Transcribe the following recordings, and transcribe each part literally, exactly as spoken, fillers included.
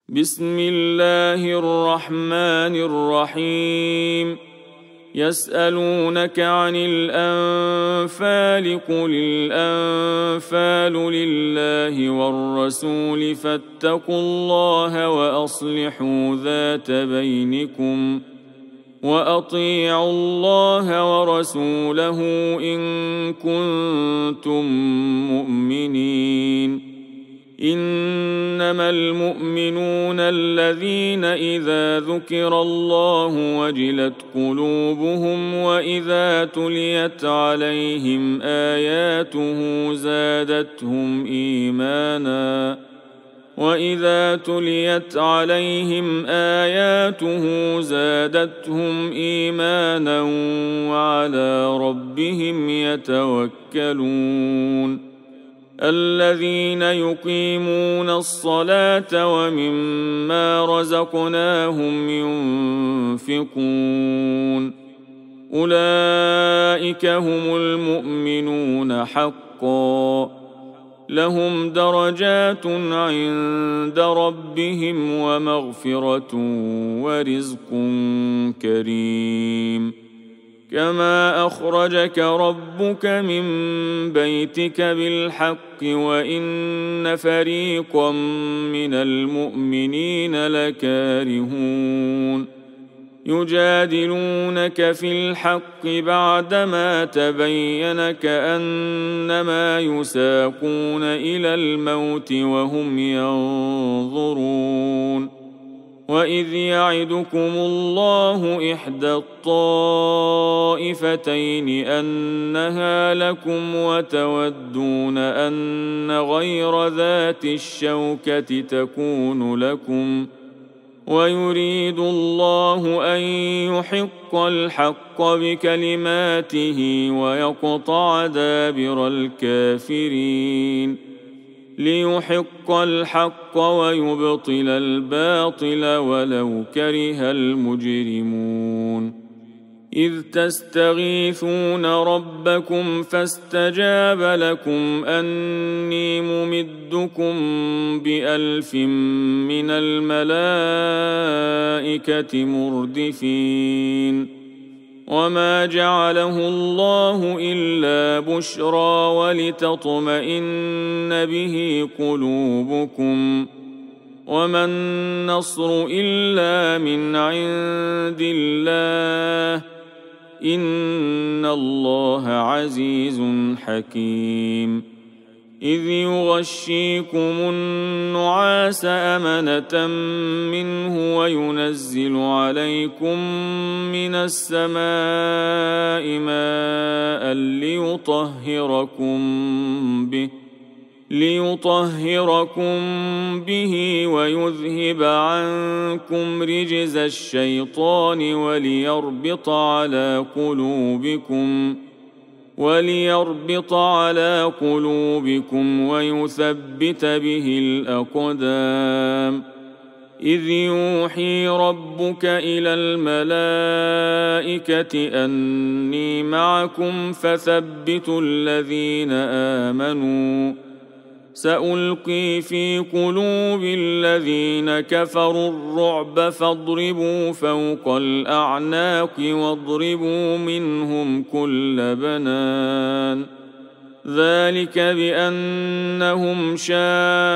بسم الله الرحمن الرحيم يسألونك عن الأنفال قل الأنفال لله والرسول فاتقوا الله وأصلحوا ذات بينكم وأطيعوا الله ورسوله إن كنتم مؤمنين إنما المؤمنون الذين إذا ذكر الله وجلت قلوبهم وإذا تليت عليهم آياته زادتهم إيمانا وإذا تليت عليهم آياته زادتهم إيمانا وعلى ربهم يتوكلون الذين يقيمون الصلاة ومما رزقناهم ينفقون أولئك هم المؤمنون حقا لهم درجات عند ربهم ومغفرة ورزق كريم كما أخرجك ربك من بيتك بالحق وإن فريقا من المؤمنين لكارهون يجادلونك في الحق بعدما تبين كأنما يساقون إلى الموت وهم ينظرون وإذ يعدكم الله إحدى الطائفتين أنها لكم وتودون أن غير ذات الشوكة تكون لكم ويريد الله أن يحق الحق بكلماته ويقطع دابر الكافرين ليحق الحق ويبطل الباطل ولو كره المجرمون إذ تستغيثون ربكم فاستجاب لكم أني ممدكم بألف من الملائكة مردفين وما جعله الله إلا بشرى ولتطمئن به قلوبكم وما النصر إلا من عند الله إن الله عزيز حكيم إذ يغشيكم النعاس أمنة منه وينزل عليكم من السماء ماء ليطهركم به ليطهركم به ويذهب عنكم رجز الشيطان وليربط على قلوبكم وليربط على قلوبكم ويثبت به الأقدام إذ يوحي ربك إلى الملائكة أني معكم فثبتوا الذين آمنوا سألقي في قلوب الذين كفروا الرعب فاضربوا فوق الأعناق واضربوا منهم كل بنان ذلك بأنهم شاقوا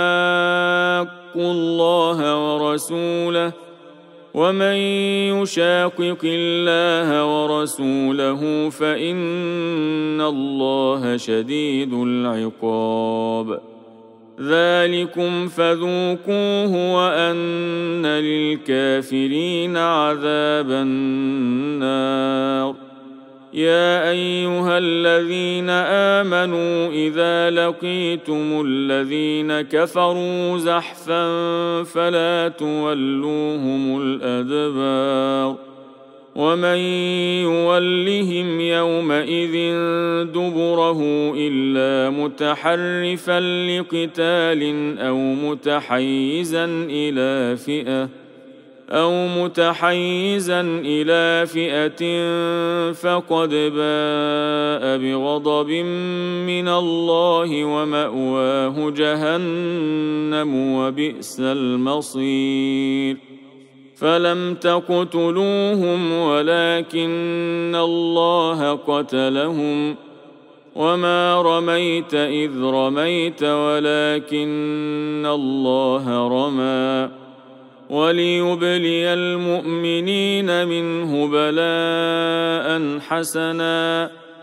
الله ورسوله ومن يشاقق الله ورسوله فإن الله شديد العقاب ذلكم فذوقوه وأن للكافرين عذاب النار يا أيها الذين آمنوا إذا لقيتم الذين كفروا زحفا فلا تولوهم الأدبار ومن يولهم يومئذ دبره إلا متحرفا لقتال أو متحيزا إلى فئة أو متحيزا إلى فئة فقد باء بغضب من الله ومأواه جهنم وبئس المصير فلم تقتلوهم ولكن الله قتلهم وما رميت إذ رميت ولكن الله رمى وليبلي المؤمنين منه بلاء حسنا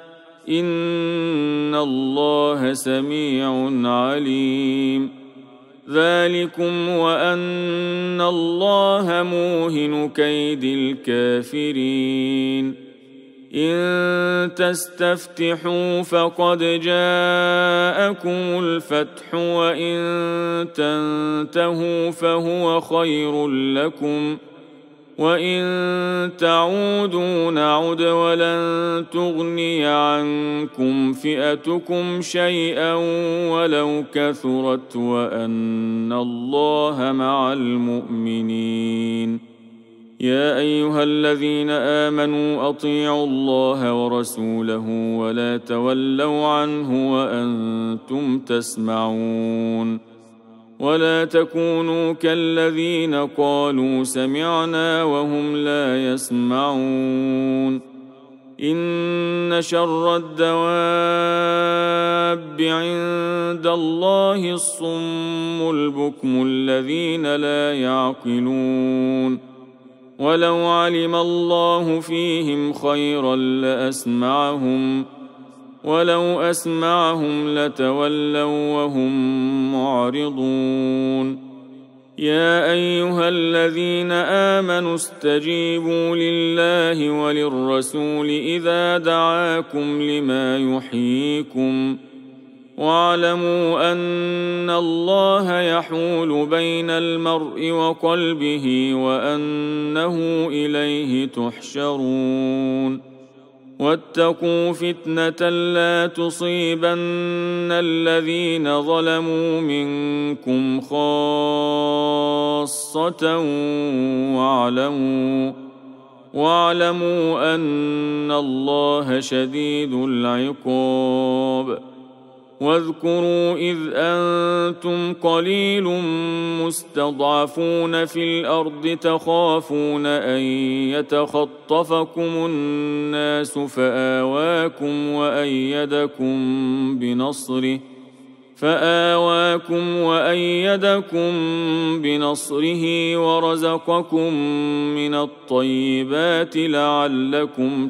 إن الله سميع عليم ذلكم وأن الله موهن كيد الكافرين إن تستفتحوا فقد جاءكم الفتح وإن تنتهوا فهو خير لكم وإن تعودوا نعد ولن تغني عنكم فئتكم شيئا ولو كثرت وأن الله مع المؤمنين يا أيها الذين آمنوا أطيعوا الله ورسوله ولا تولوا عنه وأنتم تسمعون ولا تكونوا كالذين قالوا سمعنا وهم لا يسمعون إن شر الدواب عند الله الصم البكم الذين لا يعقلون ولو علم الله فيهم خيرا لأسمعهم ولو أسمعهم لتولوا وهم معرضون يا أيها الذين آمنوا استجيبوا لله وللرسول إذا دعاكم لما يحييكم واعلموا أن الله يحول بين المرء وقلبه وأنه إليه تحشرون واتقوا فتنة لا تصيبن الذين ظلموا منكم خاصة واعلموا واعلموا أن الله شديد العقاب واذكروا إذ أنتم قليل مستضعفون في الأرض تخافون أن يتخطفكم الناس فآواكم وأيدكم بنصره فآواكم وأيدكم بنصره ورزقكم من الطيبات لعلكم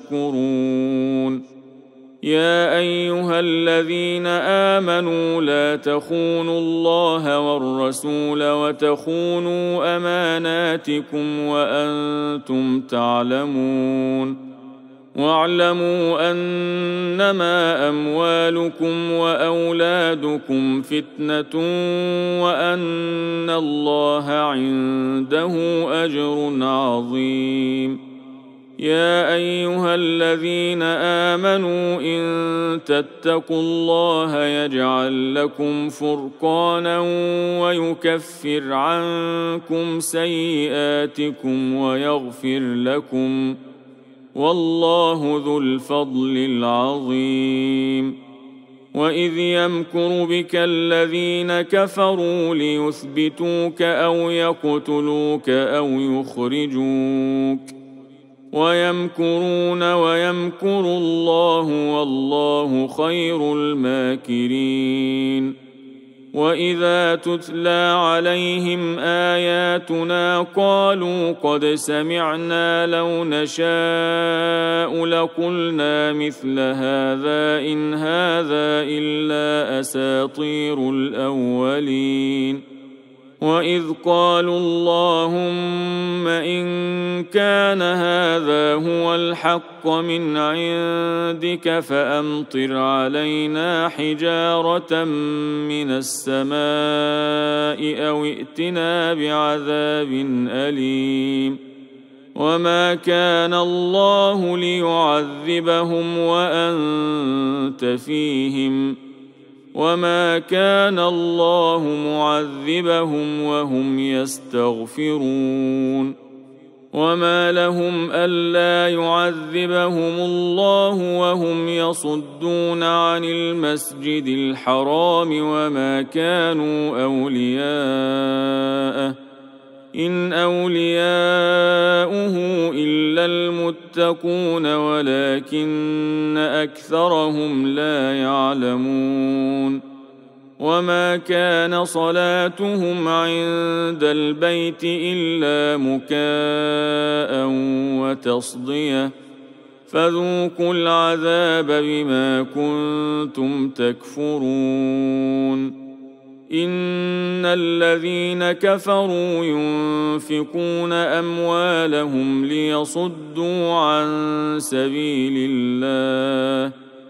تشكرون يا أيها الذين آمنوا لا تخونوا الله والرسول وتخونوا أماناتكم وأنتم تعلمون واعلموا أنما أموالكم وأولادكم فتنة وأن الله عنده أجر عظيم يا أيها الذين آمنوا إن تتقوا الله يجعل لكم فرقانا ويكفر عنكم سيئاتكم ويغفر لكم والله ذو الفضل العظيم وإذ يمكر بك الذين كفروا ليثبتوك أو يقتلوك أو يخرجوك ويمكرون ويمكر الله والله خير الماكرين وإذا تتلى عليهم آياتنا قالوا قد سمعنا لو نشاء لقلنا مثل هذا إن هذا إلا أساطير الأولين وإذ قالوا اللهم إن كان هذا هو الحق من عندك فأمطر علينا حجارة من السماء أو ائتنا بعذاب أليم وما كان الله ليعذبهم وأنت فيهم وما كان الله معذبهم وهم يستغفرون وما لهم ألا يعذبهم الله وهم يصدون عن المسجد الحرام وما كانوا أولياءه إن أولياؤه إلا المتقون ولكن أكثرهم لا يعلمون وما كان صلاتهم عند البيت إلا مكاء وتصدية فذوقوا العذاب بما كنتم تكفرون إن الذين كفروا ينفقون أموالهم ليصدوا عن سبيل الله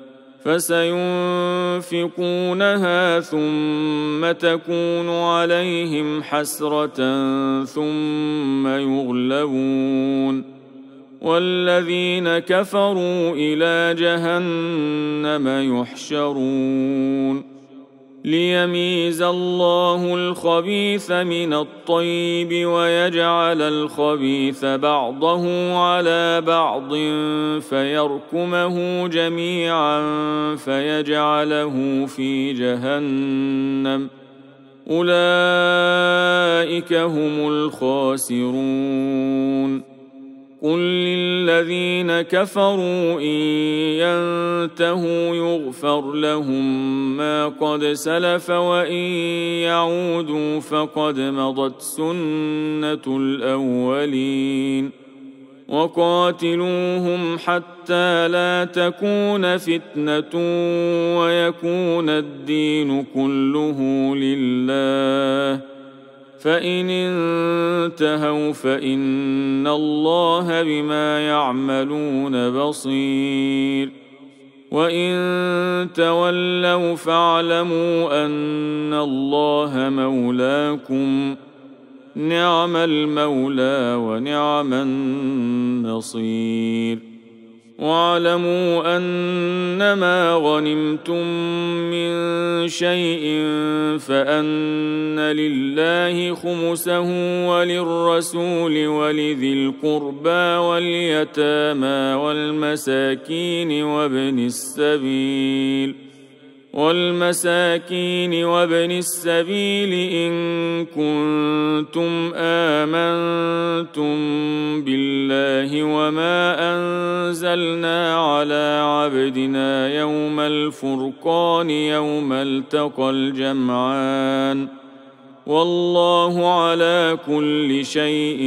فسينفقونها ثم تكون عليهم حسرة ثم يغلبون والذين كفروا إلى جهنم يحشرون ليميز الله الخبيث من الطيب ويجعل الخبيث بعضه على بعض فيركمه جميعا فيجعله في جهنم أولئك هم الخاسرون قل للذين كفروا إن ينتهوا يغفر لهم ما قد سلف وإن يعودوا فقد مضت سنة الأولين وقاتلوهم حتى لا تكون فتنة ويكون الدين كله لله فإن انتهوا فإن الله بما يعملون بصير وإن تولوا فاعلموا أن الله مولاكم نعم المولى ونعم النصير واعلموا أنما غنمتم من شيء فأن لله خمسه وللرسول ولذي القربى واليتامى والمساكين وابن السبيل والمساكين وابن السبيل إن كنتم آمنتم بالله وما أنزلنا على عبدنا يوم الفرقان يوم التقى الجمعان والله على كل شيء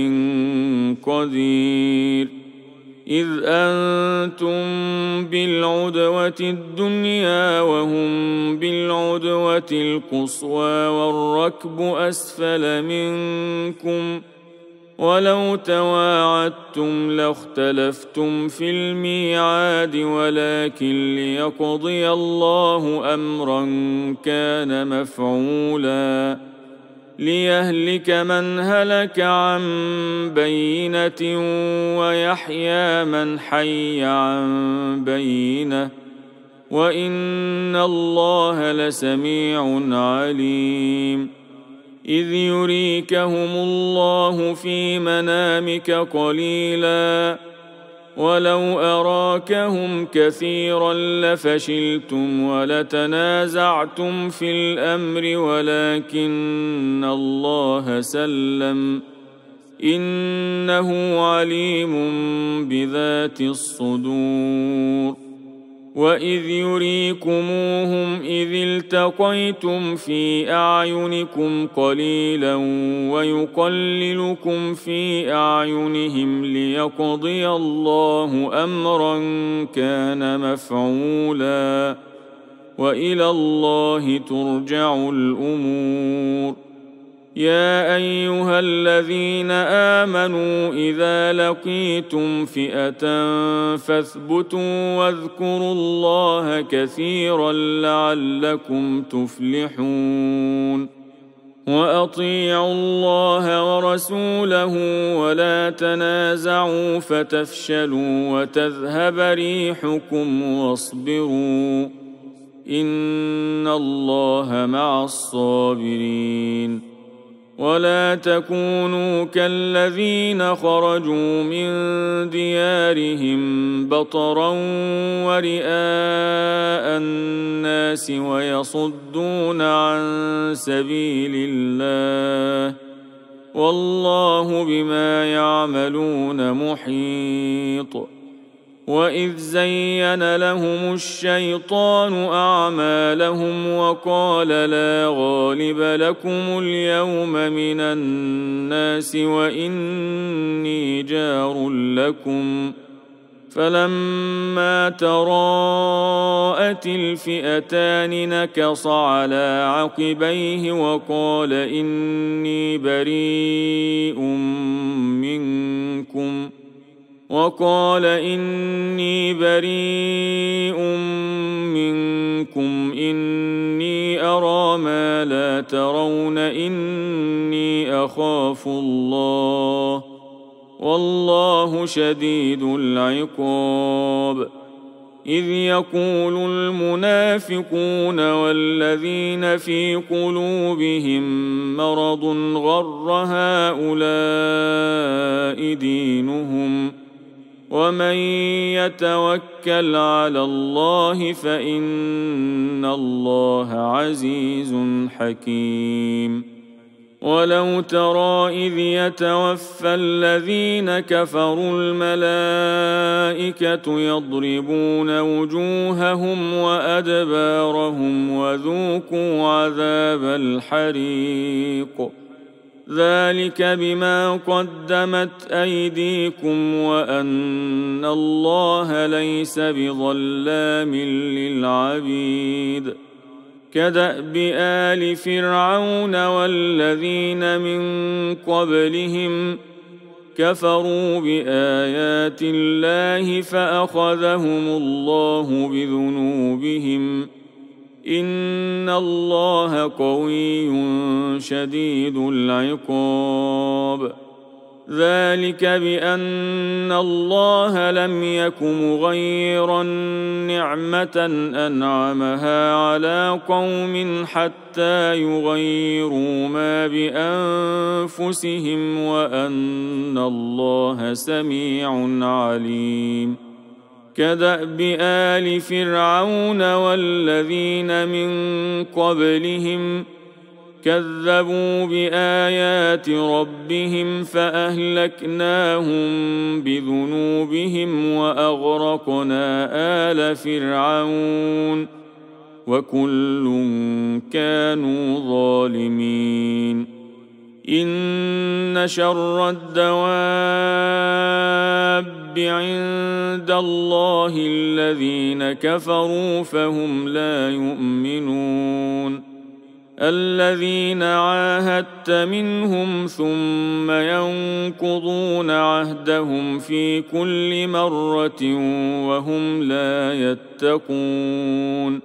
قدير إذ أنتم بالعدوة الدنيا وهم بالعدوة القصوى والركب أسفل منكم ولو تواعدتم لاختلفتم في الميعاد ولكن ليقضي الله أمرا كان مفعولا ليهلك من هلك عن بينة ويحيى من حي عن بينة وإن الله لسميع عليم إذ يريكهم الله في منامك قليلا ولو أراكهم كثيرا لفشلتم ولتنازعتم في الأمر ولكن الله سلم إنه عليم بذات الصدور وإذ يريكموهم إذ التقيتم في أعينكم قليلا ويقللكم في أعينهم ليقضي الله أمرا كان مفعولا وإلى الله ترجع الأمور يا أيها الذين آمنوا إذا لقيتم فئة فاثبتوا واذكروا الله كثيرا لعلكم تفلحون وأطيعوا الله ورسوله ولا تنازعوا فتفشلوا وتذهب ريحكم واصبروا إن الله مع الصابرين. ولا تكونوا كالذين خرجوا من ديارهم بطرا ورئاء الناس ويصدون عن سبيل الله والله بما يعملون محيط. وإذ زين لهم الشيطان أعمالهم وقال لا غالب لكم اليوم من الناس وإني جار لكم فلما تراءت الفئتان نكص على عقبيه وقال إني بريء منكم وقال إني بريء منكم إني أرى ما لا ترون إني أخاف الله والله شديد العقاب. إذ يقول المنافقون والذين في قلوبهم مرض غر هؤلاء دينهم ومن يتوكل على الله فإن الله عزيز حكيم. ولو ترى إذ يتوفى الذين كفروا الملائكة يضربون وجوههم وأدبارهم وذوقوا عذاب الحريق ذلك بما قدمت أيديكم وأن الله ليس بظلام للعبيد. كدأب آل فرعون والذين من قبلهم كفروا بآيات الله فأخذهم الله بذنوبهم إن الله قوي شديد العقاب. ذلك بأن الله لم يك مغيرا نعمة أنعمها على قوم حتى يغيروا ما بأنفسهم وأن الله سميع عليم. كدأب آل فرعون والذين من قبلهم كذبوا بآيات ربهم فأهلكناهم بذنوبهم وأغرقنا آل فرعون وكل كانوا ظالمين. إن شر الدواب عند الله الذين كفروا فهم لا يؤمنون. الذين عاهدت منهم ثم ينقضون عهدهم في كل مرة وهم لا يتقون.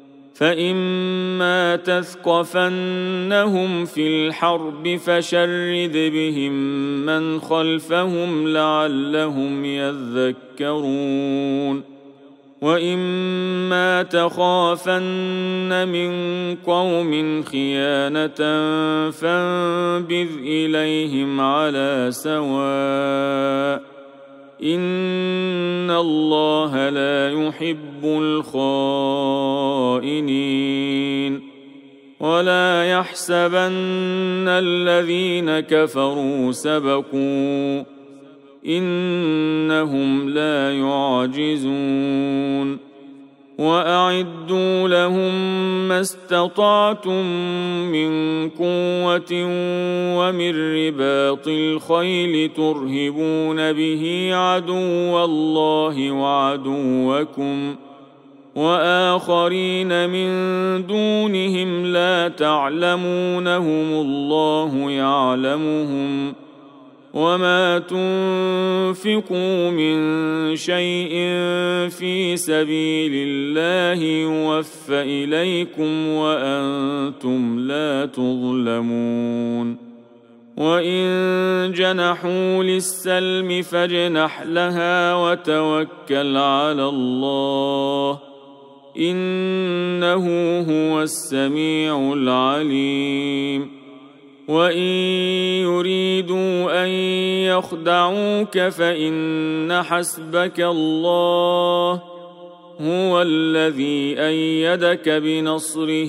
فإما تثقفنهم في الحرب فشرد بهم من خلفهم لعلهم يذكرون. وإما تخافن من قوم خيانة فانبذ إليهم على سواء إن الله لا يحب الخائنين. ولا يحسبن الذين كفروا سبقوا إنهم لا يعجزون. وأعدوا لهم ما استطعتم من قوة ومن رباط الخيل ترهبون به عدو الله وعدوكم وآخرين من دونهم لا تعلمونهم الله يعلمهم. وما تنفقوا من شيء في سبيل الله يوفى إليكم وأنتم لا تظلمون. وإن جنحوا للسلم فاجنح لها وتوكل على الله إنه هو السميع العليم وإن يريدوا أن يخدعوك فإن حسبك الله هو الذي أيدك بنصره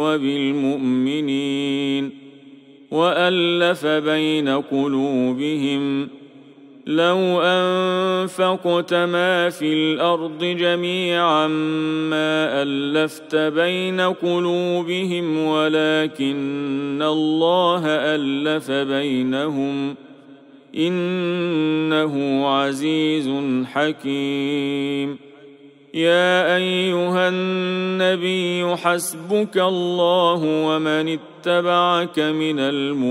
وبالمؤمنين وألف بين قلوبهم لو أنفقت ما في الأرض جميعا ما ألفت بين قلوبهم ولكن الله ألف بينهم إنه عزيز حكيم يا أيها النبي حسبك الله ومن اتبعك من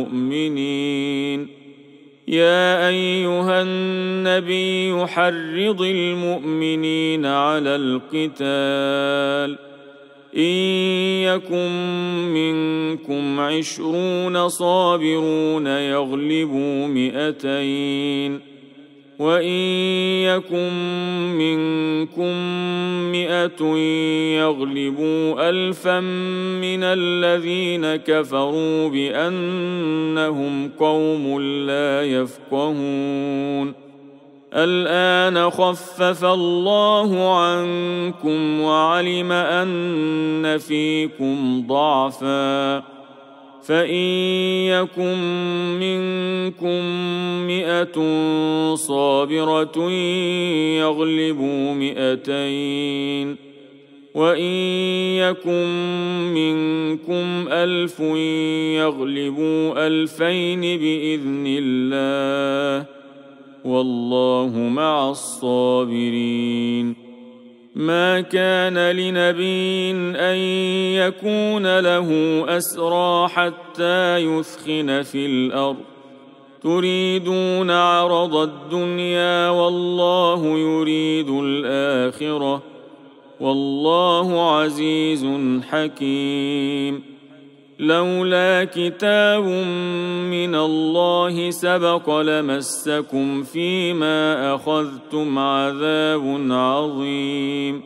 المؤمنين يا أيها النبي حرض المؤمنين على القتال إن يكن منكم عشرون صابرون يغلبوا مئتين وإن يكن منكم مئة يغلبوا ألفا من الذين كفروا بأنهم قوم لا يفقهون الآن خفف الله عنكم وعلم أن فيكم ضعفا فإن يكن منكم مئة صابرة يغلبوا مئتين وإن يكن منكم ألف يغلبوا ألفين بإذن الله والله مع الصابرين ما كان لنبي أن يكون له أسرى حتى يثخن في الأرض تريدون عرض الدنيا والله يريد الآخرة والله عزيز حكيم لولا كتاب من الله سبق لمسكم فيما أخذتم عذاب عظيم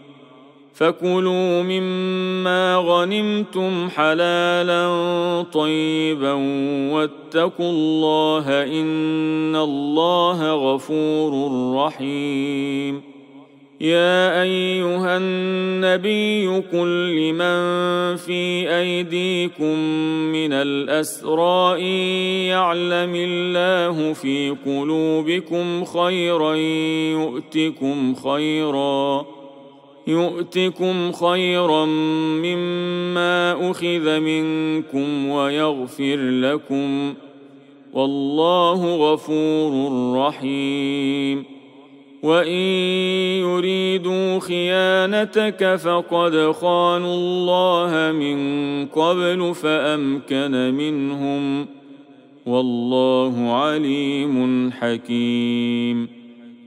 فكلوا مما غنمتم حلالا طيبا واتقوا الله إن الله غفور رحيم يا أيها النبي قل لمن في أيديكم من الأسرى إن يعلم الله في قلوبكم خيرا يؤتكم خيرا يؤتكم خيرا مما أخذ منكم ويغفر لكم والله غفور رحيم وإن يريدوا خيانتك فقد خانوا الله من قبل فأمكن منهم والله عليم حكيم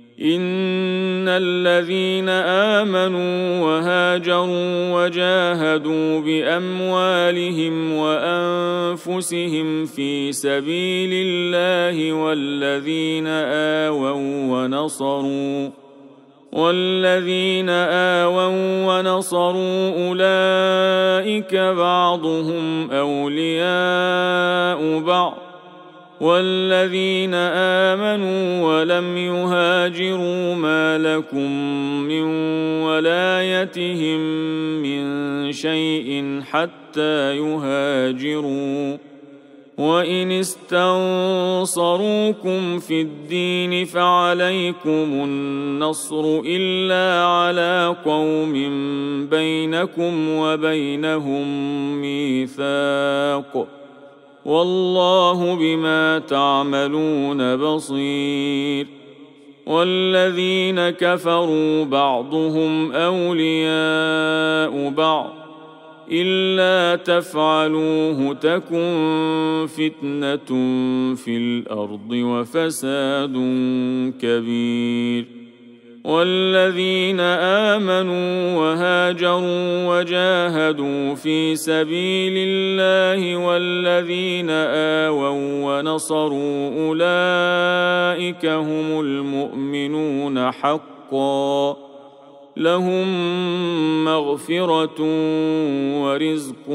إن الذين آمنوا وهاجروا وجاهدوا بأموالهم وأنفسهم في سبيل الله والذين آووا ونصروا والذين آووا ونصروا أولئك بعضهم أولياء بعض والذين آمنوا ولم يهاجروا ما لكم من ولايتهم من شيء حتى يهاجروا وإن استنصروكم في الدين فعليكم النصر إلا على قوم بينكم وبينهم ميثاق والله بما تعملون بصير والذين كفروا بعضهم أولياء بعض إلا تفعلوه تكن فتنة في الأرض وفساد كبير والذين آمنوا وهاجروا وجاهدوا في سبيل الله والذين آووا ونصروا أولئك هم المؤمنون حقا لهم مغفرة ورزق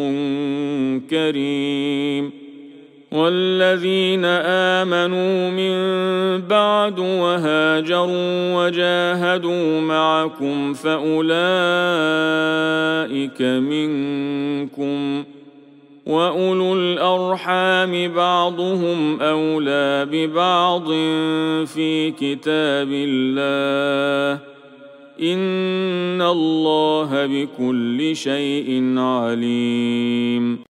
كريم. والذين آمنوا من بعد وهاجروا وجاهدوا معكم فأولئك منكم، وأولو الأرحام بعضهم أولى ببعض في كتاب الله، إن الله بكل شيء عليم.